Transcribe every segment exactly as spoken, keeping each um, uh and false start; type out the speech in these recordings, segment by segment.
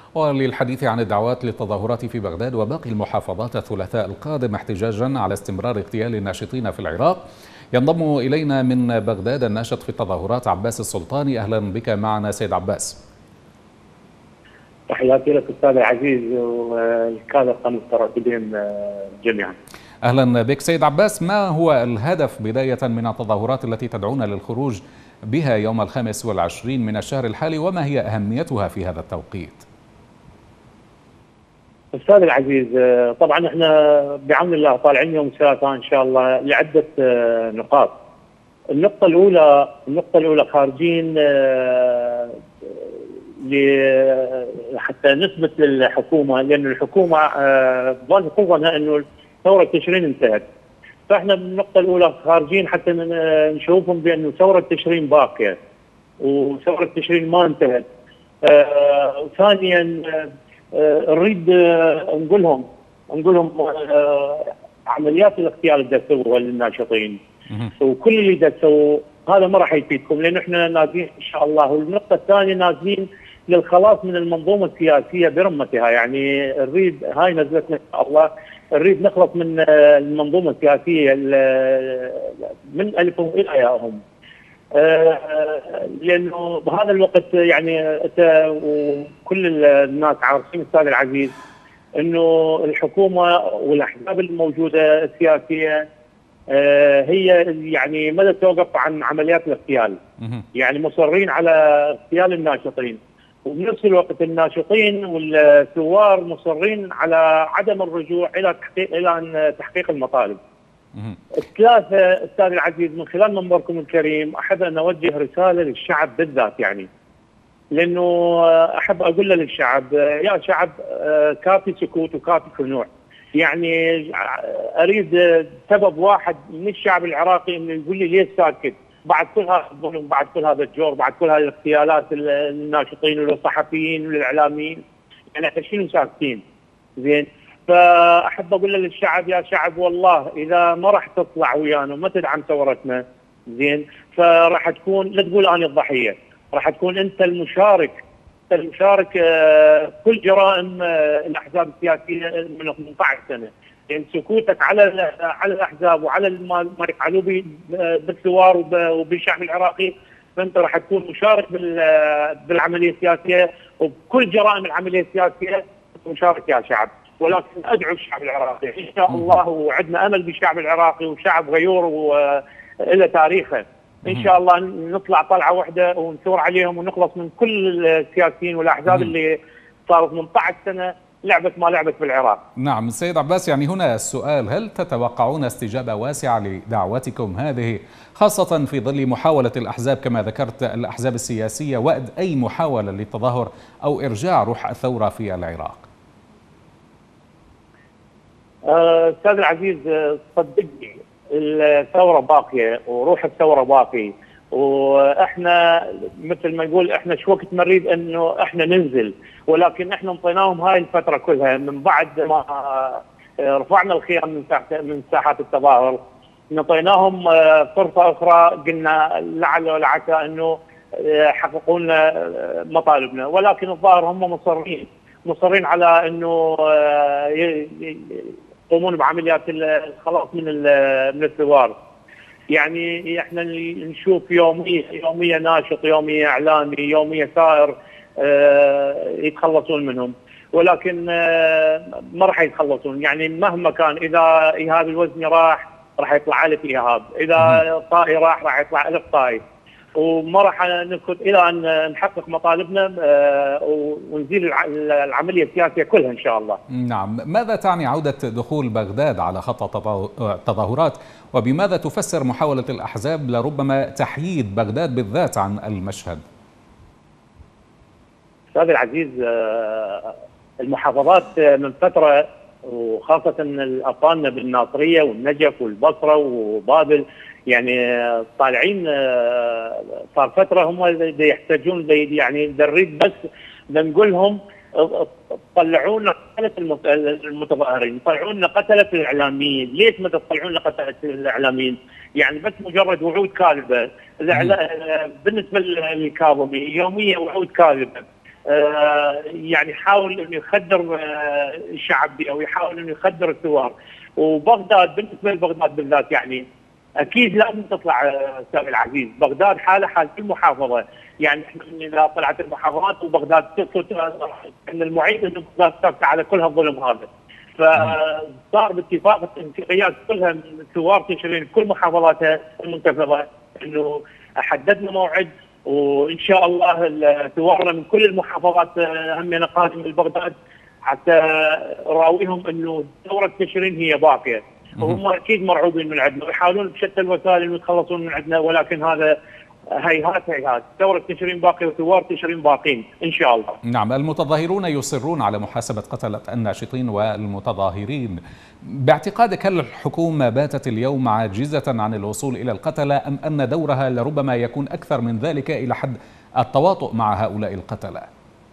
وللحديث عن الدعوات للتظاهرات في بغداد وباقي المحافظات الثلاثاء القادم احتجاجا على استمرار اغتيال الناشطين في العراق، ينضم إلينا من بغداد الناشط في التظاهرات عباس السلطاني. أهلا بك معنا سيد عباس. تحياتي لك أستاذ العزيز والكادر المترددين جميعا. أهلا بك سيد عباس، ما هو الهدف بداية من التظاهرات التي تدعون للخروج بها يوم الخامس والعشرين من الشهر الحالي، وما هي أهميتها في هذا التوقيت؟ أستاذ العزيز، طبعا احنا بعون الله طالعين يوم الثلاثاء إن شاء الله لعدة نقاط. النقطة الأولى النقطة الأولى خارجين حتى نثبت للحكومة، لأن الحكومة ظل قوة أنه ثورة تشرين انتهت. فاحنا بالنقطة الأولى خارجين حتى نشوفهم بأنه ثورة تشرين باقية وثورة تشرين ما انتهت. آه ثانيا آه نريد آه نقول لهم نقول لهم آه عمليات الاغتيال اللي تسووها للناشطين وكل اللي تسووه هذا ما راح يفيدكم، لأن احنا نازلين إن شاء الله. والنقطة الثانية نازلين للخلاص من المنظومة السياسية برمتها، يعني نريد هاي نزلتنا إن شاء الله، نريد نخلص من المنظومة السياسية من ألفهم إلى ياءهم. لأنه بهذا الوقت يعني أنت وكل الناس عارفين أستاذ العزيز أنه الحكومة والأحزاب الموجودة السياسية هي يعني مدى توقف عن عمليات الاغتيال، يعني مصرين على اغتيال الناشطين، وبنفس الوقت الناشطين والثوار مصرين على عدم الرجوع الى تحقيق الى تحقيق المطالب. الثلاثه استاذ العزيز، من خلال منبركم الكريم احب ان اوجه رساله للشعب بالذات، يعني لانه احب اقول للشعب يا شعب كافي سكوت وكافي خنوع. يعني اريد سبب واحد من الشعب العراقي انه يقول لي ليش ساكت بعد كل هذا الظلم، بعد كل هذا الجور، بعد كل هذه الاغتيالات للناشطين وللصحفيين وللاعلاميين، يعني احنا شنو ساكتين؟ زين، فاحب اقول للشعب يا شعب والله اذا ما راح تطلع ويانا وما تدعم ثورتنا، زين، فراح تكون لا تقول انا الضحيه، راح تكون انت المشارك المشارك كل جرائم الاحزاب السياسيه من ثمانية عشر سنه. يعني سكوتك على على الاحزاب وعلى ما يفعلوه بالثوار وبالشعب العراقي، فانت راح تكون مشارك بالعمليه السياسيه وبكل جرائم العمليه السياسيه مشارك يا شعب. ولكن ادعو الشعب العراقي ان شاء الله، وعندنا امل بالشعب العراقي وشعب غيور والى تاريخه، ان شاء الله نطلع طلعه واحده ونثور عليهم ونخلص من كل السياسيين والاحزاب اللي صاروا ثمانية عشر سنه لعبة ما لعبت في العراق. نعم سيد عباس، يعني هنا السؤال: هل تتوقعون استجابة واسعة لدعوتكم هذه، خاصة في ظل محاولة الأحزاب كما ذكرت الأحزاب السياسية وأد أي محاولة للتظاهر أو إرجاع روح الثورة في العراق؟ أستاذ العزيز صدقني الثورة باقية وروح الثورة باقي، واحنا مثل ما يقول احنا شو وقت ما نريد انه احنا ننزل، ولكن احنا انطيناهم هاي الفتره كلها من بعد ما رفعنا الخيام من من ساحات التظاهر، انطيناهم فرصه اخرى، قلنا لعل ولعسى انه يحققوا لنا مطالبنا، ولكن الظاهر هم مصرين مصرين على انه يقومون بعمليات الخلاص من من الثوار. يعني احنا نشوف يوميا يوميا ناشط، يوميا اعلامي، يوميا ثائر اه يتخلصون منهم، ولكن اه ما راح يتخلصون. يعني مهما كان، اذا ايهاب الوزني راح راح يطلع الف ايهاب، اذا طائي راح راح يطلع الف طائي، وما راح نسكت الى ان نحقق مطالبنا اه ونزيل العمليه السياسيه كلها ان شاء الله. نعم، ماذا تعني عوده دخول بغداد على خط التظاهرات، وبماذا تفسر محاولة الأحزاب لربما تحييد بغداد بالذات عن المشهد؟ أستاذ العزيز، المحافظات من فترة وخاصة أبطالنا بالناصرية والنجف والبصرة وبابل يعني طالعين، صار فترة هم يحتاجون، يعني نريد بس نقول لهم طلعونا قتلة المتظاهرين، طلعونا قتلة الإعلاميين، ليش ما تطلعونا قتلة الإعلاميين؟ يعني بس مجرد وعود كاذبة. بالنسبة للكاظمي يوميا وعود كاذبة، يعني يحاول انه يخدر الشعب او يحاول انه يخدر الثوار. وبغداد بالنسبه لبغداد بالذات يعني اكيد لازم تطلع استاذ العزيز، بغداد حاله حال كل محافظه، يعني احنا اذا طلعت المحافظات وبغداد تسقط ان المعيد انه بغداد تسقط على كل هالظلم هذا. فصار باتفاق التنسيقيات كلها من ثوار تشرين كل محافظاتها المنتفضه انه حددنا موعد، وان شاء الله ثوارنا من كل المحافظات همنا قادم لبغداد حتى نراويهم انه ثوره تشرين هي باقيه. وهم اكيد مرعوبين من عندنا ويحاولون بشتى الوسائل انه يتخلصون من عندنا، ولكن هذا هيهات هيهات، ثوره تشرين باقيه وثوار تشرين باقين ان شاء الله. نعم، المتظاهرون يصرون على محاسبه قتله الناشطين والمتظاهرين. باعتقادك هل الحكومه باتت اليوم عاجزه عن الوصول الى القتله، ام ان دورها لربما يكون اكثر من ذلك الى حد التواطؤ مع هؤلاء القتله؟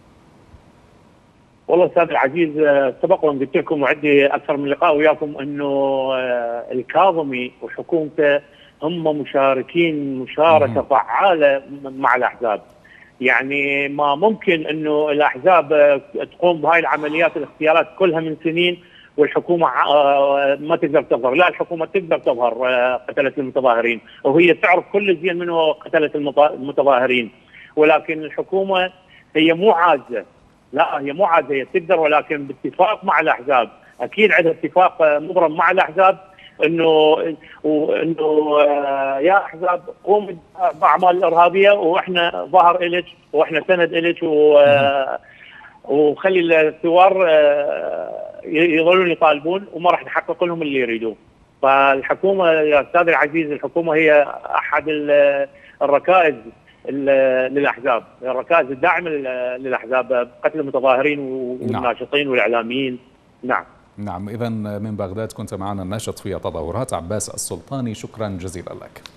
والله استاذ العزيز سبق وان قلت لكم وعندي اكثر من لقاء وياكم انه الكاظمي وحكومته هم مشاركين مشاركه فعاله مع الاحزاب. يعني ما ممكن انه الاحزاب تقوم بهاي العمليات الاغتيالات كلها من سنين والحكومه ما تقدر تظهر، لا الحكومه تقدر تظهر قتلت المتظاهرين، وهي تعرف كل زين منه قتلت المتظاهرين، ولكن الحكومه هي مو عاجزه، لا هي مو عاجزه، هي تقدر ولكن باتفاق مع الاحزاب، اكيد عندها اتفاق مبرم مع الاحزاب انه انه يا احزاب قوموا باعمال الارهابيه واحنا ظهر الك واحنا سند الك وخلي الثوار يظلون يطالبون وما راح نحقق لهم اللي يريدوه. فالحكومه يا استاذ العزيز الحكومه هي احد الركائز للاحزاب، الركائز الداعمه للاحزاب بقتل المتظاهرين والناشطين والاعلاميين. نعم نعم. إذن من بغداد كنت معنا الناشط في التظاهرات عباس السلطاني، شكرا جزيلا لك.